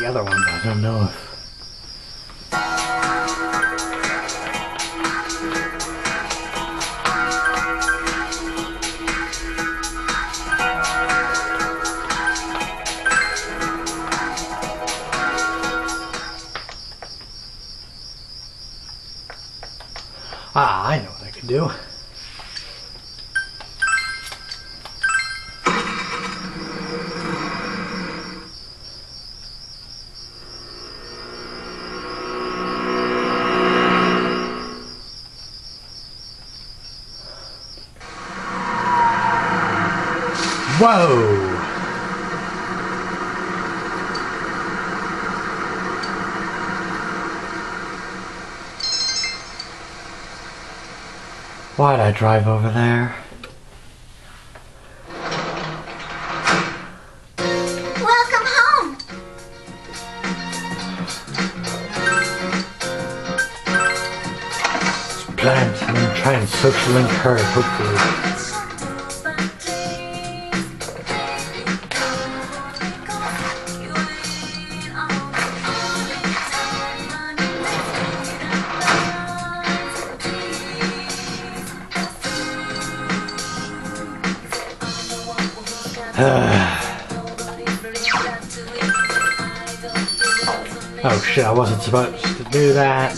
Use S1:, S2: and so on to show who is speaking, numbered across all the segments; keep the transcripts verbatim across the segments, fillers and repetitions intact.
S1: the other one, but I don't know if... Ah, I know what I could do. Whoa! Why'd I drive over there?
S2: Welcome home!
S1: Let's plant and then try and social link her, hopefully. Oh shit, I wasn't supposed to do that.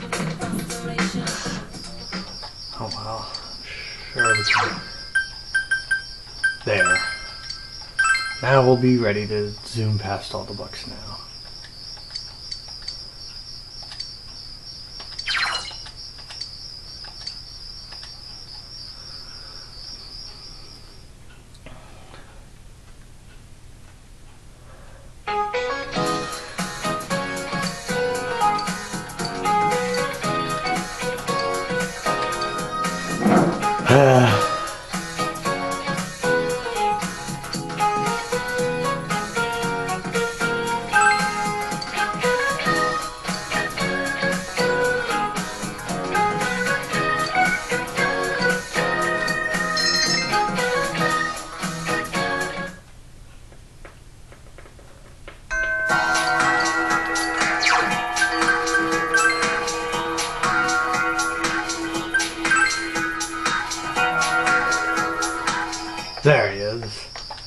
S1: Oh well, sure we can. There. Now we'll be ready to zoom past all the books now. There he is.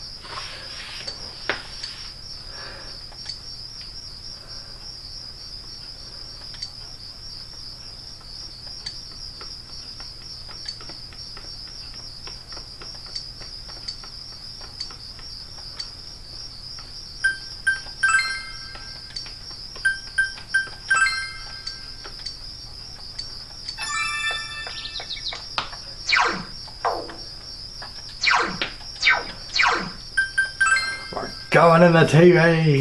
S1: Going in the T V.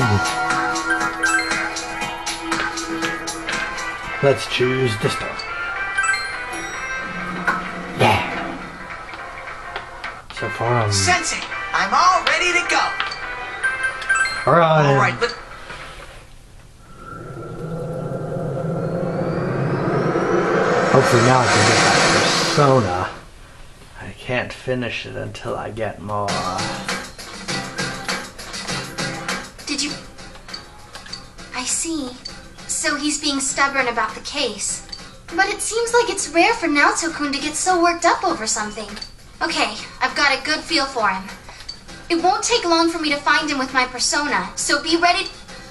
S1: Let's choose Disto. Yeah. So far I'm...
S3: Sensei, I'm all ready to go.
S1: Alright.
S3: Alright, but...
S1: Hopefully now I can get that persona. I can't finish it until I get more.
S2: Did you... I see. So he's being stubborn about the case. But it seems like it's rare for Naoto-kun to get so worked up over something. Okay, I've got a good feel for him. It won't take long for me to find him with my persona, so be ready...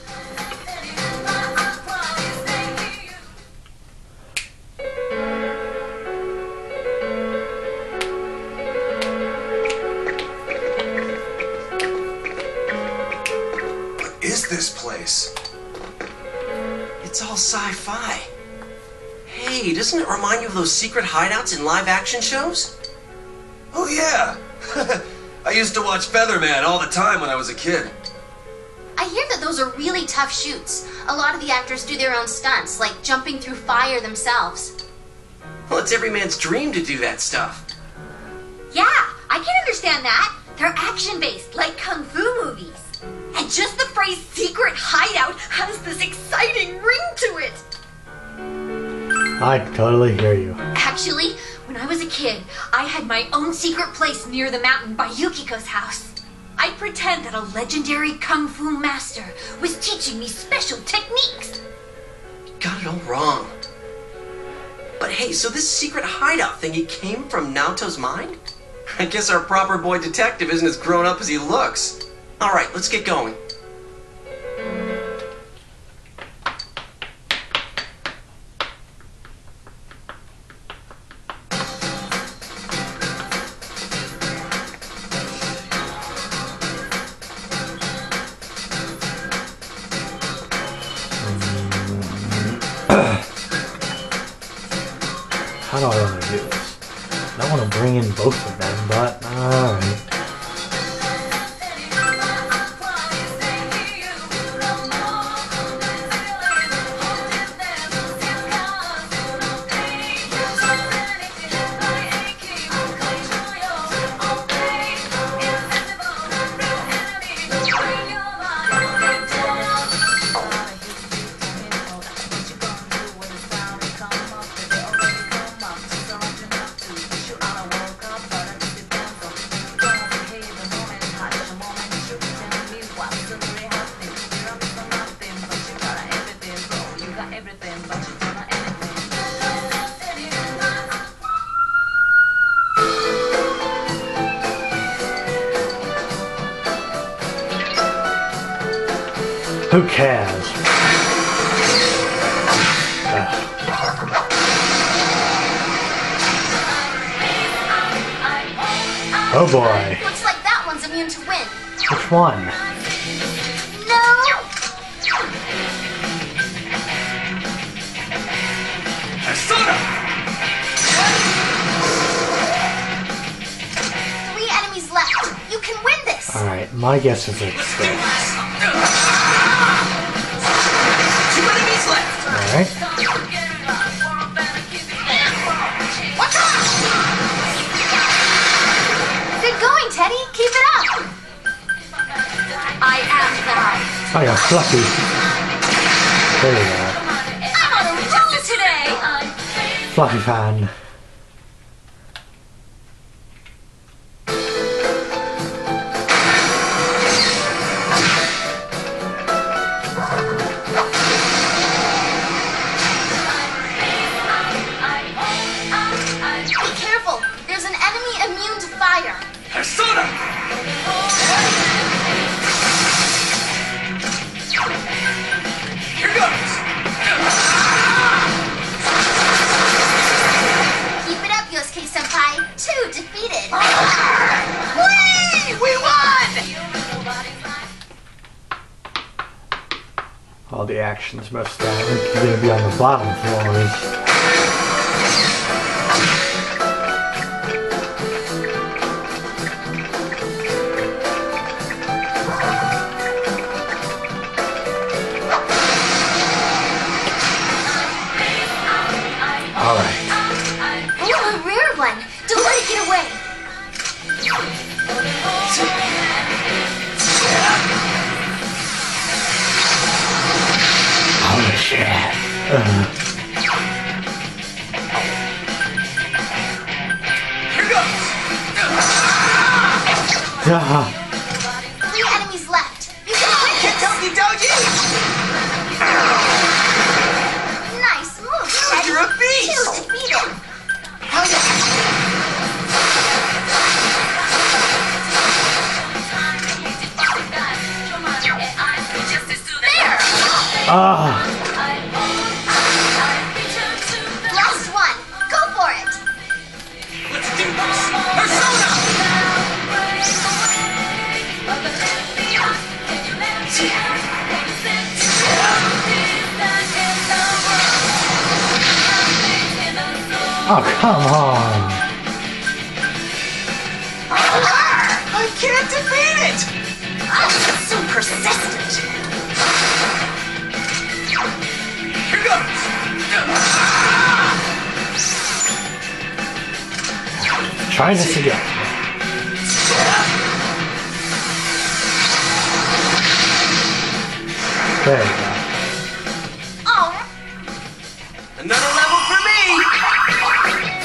S3: This place. It's all sci-fi. Hey, doesn't it remind you of those secret hideouts in live action shows?
S4: Oh yeah. I used to watch Featherman all the time when I was a kid.
S2: I hear that those are really tough shoots. A lot of the actors do their own stunts, like jumping through fire themselves.
S3: Well, it's every man's dream to do that stuff.
S5: Yeah, I can understand that. They're action-based, like kung fu movies. And just the phrase secret hideout has this exciting ring to it.
S1: I totally hear you.
S5: Actually, when I was a kid, I had my own secret place near the mountain by Yukiko's house. I I'd pretend that a legendary kung fu master was teaching me special techniques.
S3: Got it all wrong. But hey, so this secret hideout thingy came from Naoto's mind? I guess our proper boy detective isn't as grown up as he looks. Alright, let's get going.
S1: How do I want to do this? I don't want to bring in both of them, but alright. Who cares? Ugh. Oh boy.
S2: Looks like that one's immune to wind.
S1: Which one?
S2: No!
S4: Persona!
S2: Three enemies left. You can win this.
S1: Alright, my guess is it's six.
S3: Two enemies left!
S1: Alright.
S2: Watch out! Good going, Teddy. Keep it up.
S5: I am thou.
S1: Oh yeah, Fluffy. There you go.
S5: I'm on a roll today.
S1: Fluffy fan.
S2: Be careful. There's an enemy immune to fire.
S4: Persona! Here goes!
S2: Keep it up, Yosuke Senpai. Two defeated.
S3: Whee! We won!
S1: All the action's most damage gonna be on the bottom floors. Alright.
S2: Ooh, a rare one. Don't let it get away.
S1: Holy shit. Uh,
S4: Here goes!
S1: yeah.
S2: Three enemies left. You can win this.
S3: Kentucky Doji!
S2: Nice move, Teddy.
S3: You're a beast!
S2: Two defeated.
S3: Hell yeah!
S2: There.
S1: Ah.
S2: Last one. Go for it.
S4: Let's do this! Persona!
S1: Oh, come on.
S3: I can't defeat it!
S5: So persistent.
S4: Here goes!
S1: Try this again. There you go.
S2: Oh,
S3: Another level for me!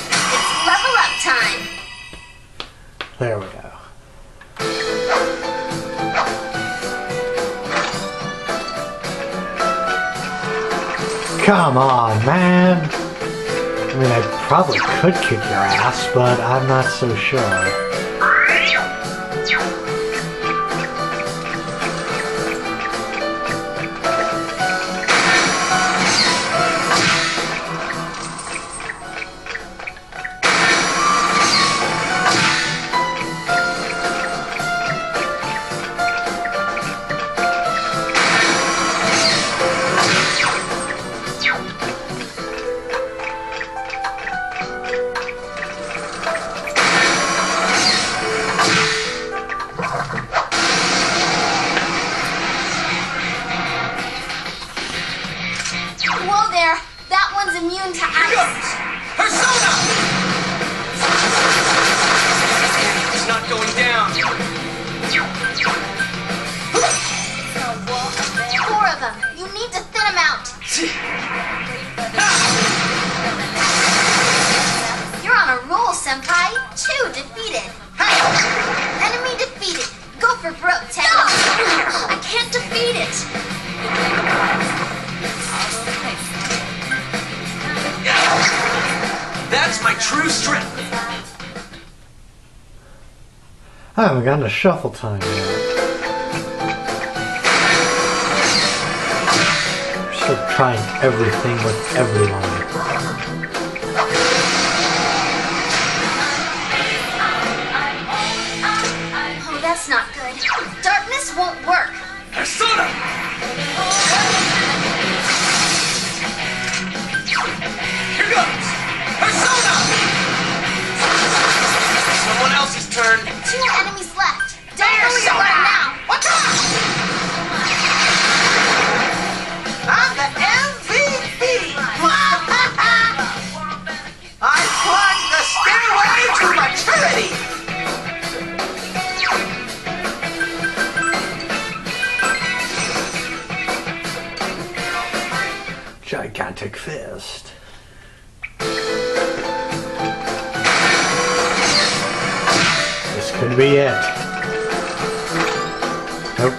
S2: it's level up time.
S1: There we go. Come on, man. I mean, I probably could kick your ass, but I'm not so sure.
S2: Whoa there! That one's immune to ice!
S3: Persona! It's not going down.
S2: Four of them! You need to thin them out! You're on a roll, Senpai! Two defeated! Enemy defeated! Go for broke, Tenno!
S5: No! I can't defeat it!
S3: That's my true strength.
S1: I haven't gotten a shuffle time yet. We're still trying everything with everyone.
S2: Oh, that's not good. Darkness won't work.
S4: Persona!
S3: Here goes! Persona! Someone else's turn.
S2: Two enemies left. Don't go where you are now.
S3: What's up? I'm the M V P! I climbed the stairway to maturity!
S1: Gigantic fist. This could be it. Nope.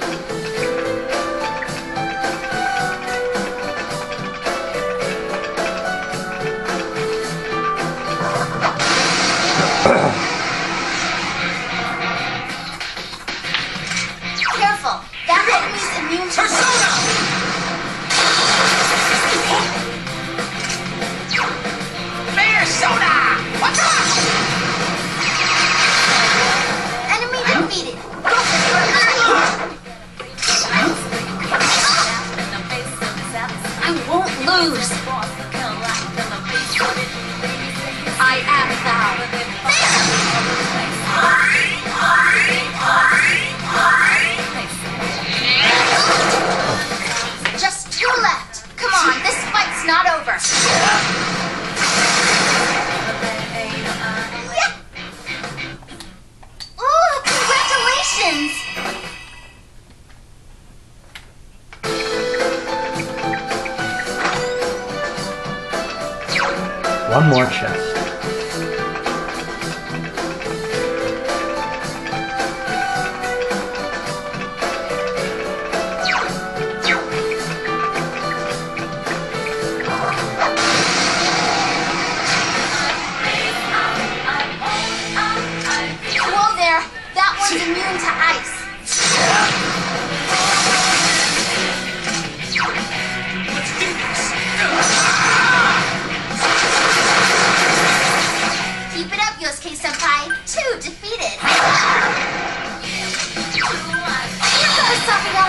S2: Careful. That enemy's immune to
S3: Persona! Persona! What's up?
S2: enemy defeated. Go for it.
S5: I won't lose. I am thou.
S2: Just two left. Come on, this fight's not over. Yeah. Ooh, congratulations!
S1: One more chest.
S2: Whoa there, that one's immune to ice.
S3: Let's do this!
S2: Keep it up, Yosuke-senpai. Two defeated. Here goes Sakuya.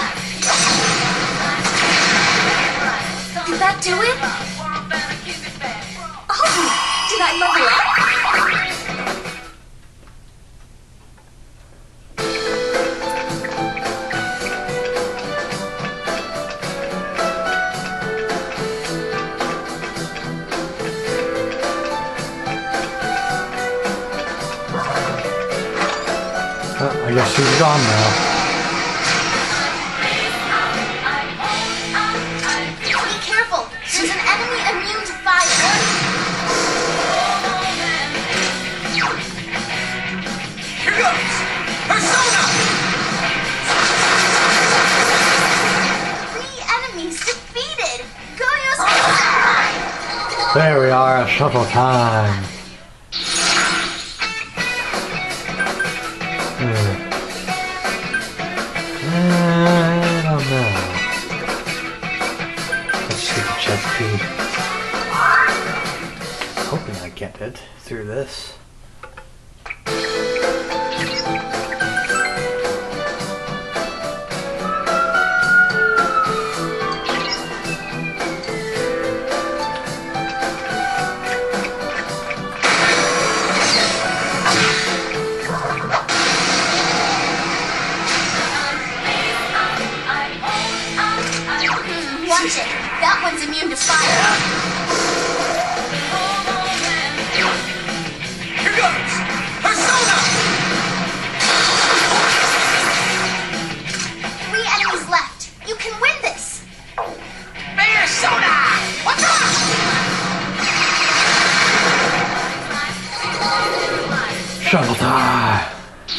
S2: Did that do it? Oh, did I level up?
S1: Oh, I guess she's gone now.
S2: Be careful. There's an enemy immune to fire.
S3: Here goes! Persona!
S2: Three enemies defeated. Go Yosuke!
S1: There we are, shuttle time. Hmm. I don't know. Let's see the chest key. Hoping I get it through this.
S2: Watch it. That one's immune to fire.
S4: Here goes! Persona!
S2: Three enemies left. You can win this.
S4: Persona! What's up?
S1: Shuttle time!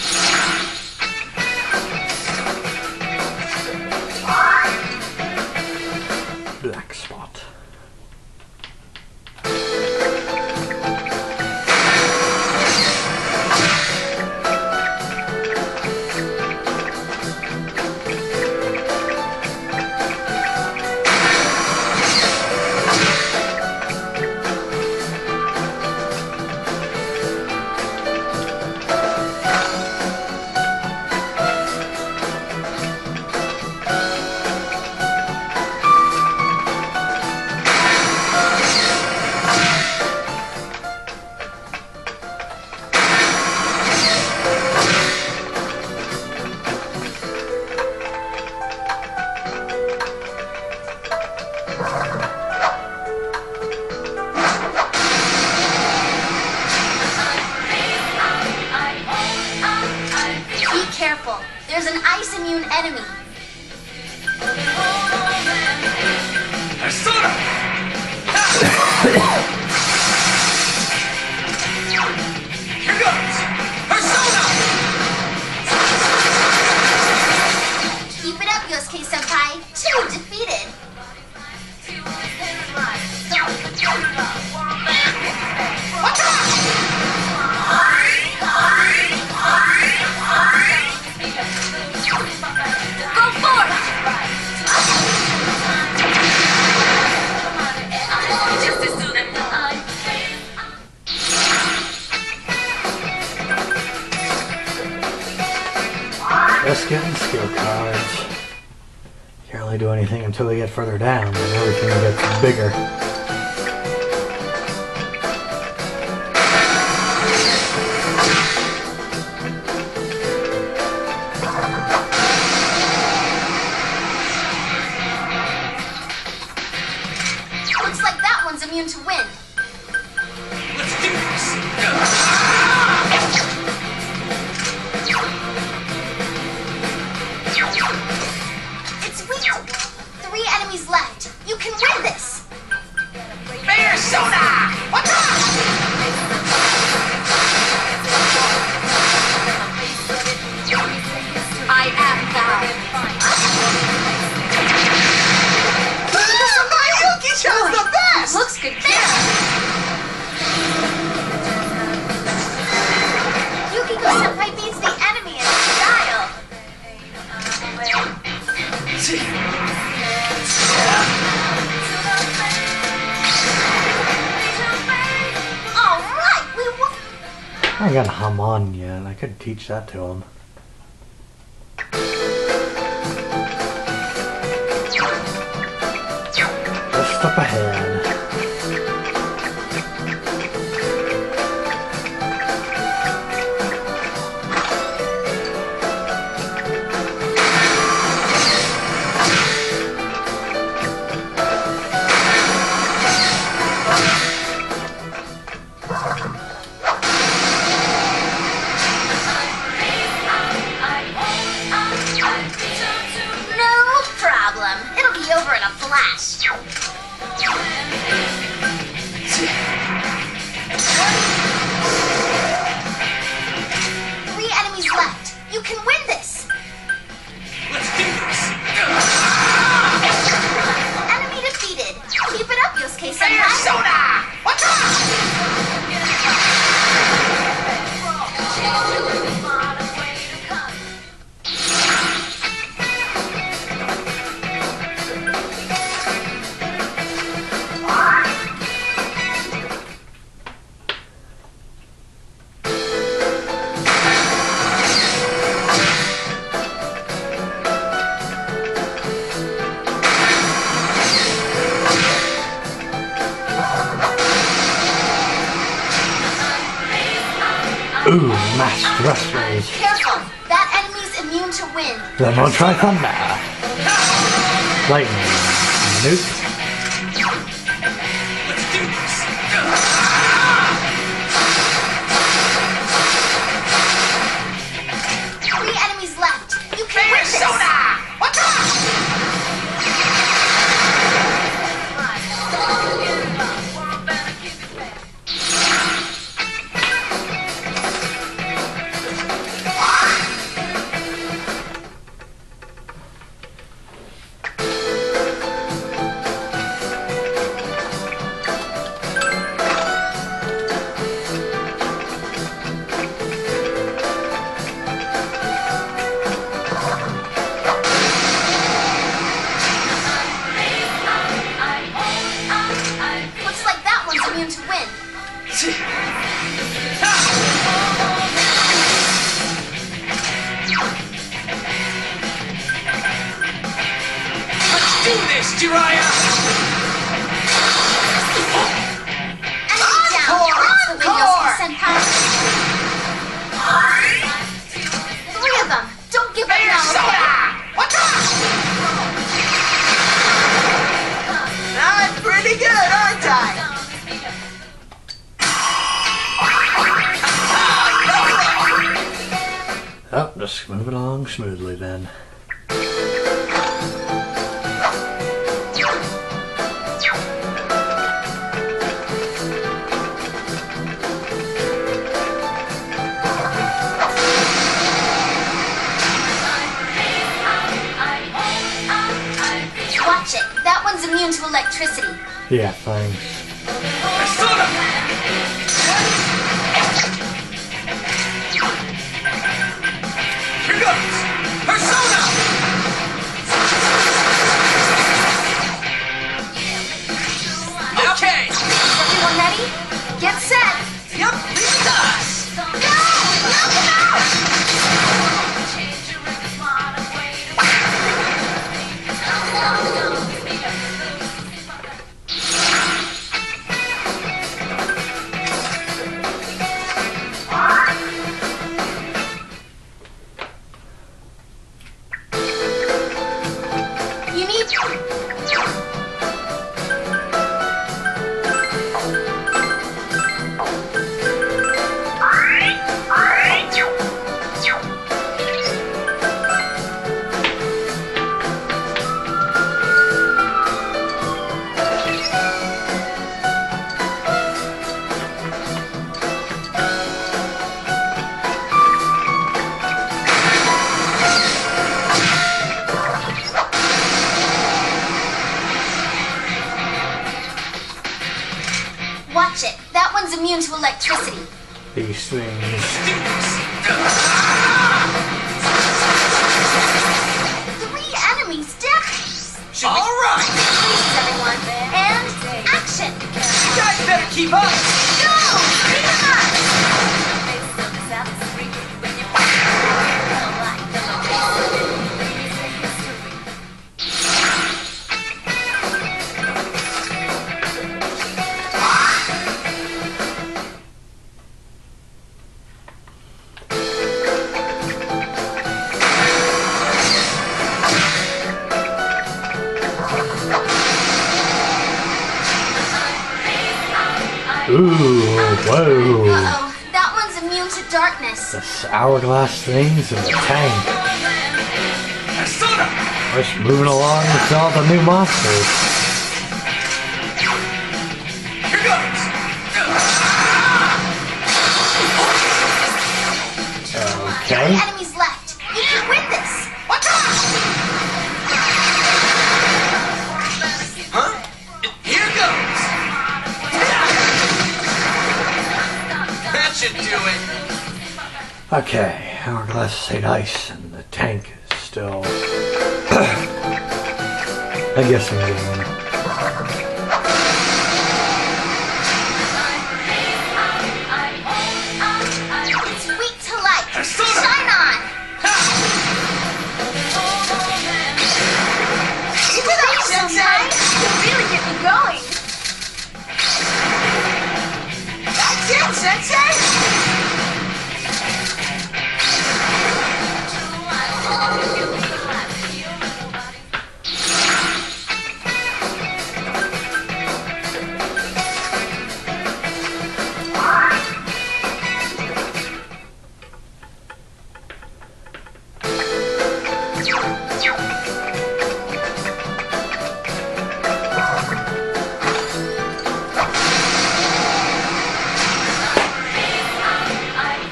S1: Black spot.
S2: Be careful. There's an ice immune enemy.
S4: Persona! Here goes! Persona!
S2: Keep it up, Yosuke Senpai. Two defeated.
S4: What's up?
S5: Go forth! Just as soon as I...
S1: Just getting skill cards. Can't really do anything until we get further down, and everything gets bigger.
S2: Looks like that one's immune to wind.
S4: Let's do this!
S2: It's weak. Three enemies left. You can win this.
S4: Persona! What's up?
S5: I am thou.
S4: Mayuki-chan's the best!
S5: Looks good.
S2: Yukiko Senpai beats the enemy in style. All right, we won.
S1: I got Hamon yet. I could teach that to him. Just up ahead.
S2: No problem. It'll be over in a flash. Three enemies left. You can win this.
S4: Let's do this!
S2: Enemy defeated. Keep it up, Yosuke Senpai.
S4: Persona!
S1: Ooh, mass thrust raise.
S2: Careful. That enemy's immune to wind.
S1: Then we'll try thunder. Lightning. Nuke.
S4: Let's do this.
S2: Three enemies left. You can win this.
S3: What's up?
S2: Looks like that one's immune to wind.
S4: Let's do this, Jiraiya!
S2: Enemy down. That's the windows can send power. Three of them. Don't give up now, okay?
S3: What's up? I'm pretty good, aren't I?
S1: Oh, just moving along smoothly then.
S2: Watch it. That one's immune to electricity.
S1: Yeah, thanks.
S4: Persona! Here goes! Persona! Okay!
S2: Everyone ready? Get set.
S3: Yep, leave it to us!
S2: No! No, no! You need... Watch it. That one's immune to electricity.
S1: These things.
S2: Three enemies down.
S3: All right!
S2: Please, everyone. And action.
S3: You guys better keep up!
S2: Go! Beat 'em up!
S1: Ooh, whoa.
S2: Uh-oh. That one's immune to darkness.
S1: This hourglass things and the tank.
S4: Persona!
S1: Just moving along with all the new monsters.
S4: Here goes!
S1: Okay.
S2: Three enemies left. You can win this.
S3: Huh? Here goes! That should do it!
S1: Okay, hourglass ain't ice and the tank is still... I guess I'm getting...
S2: It's weak to light.
S4: Persona!
S2: Shine on.
S5: Keep it up, Sensei! You really get me going!
S3: That's it, Sensei!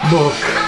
S1: book.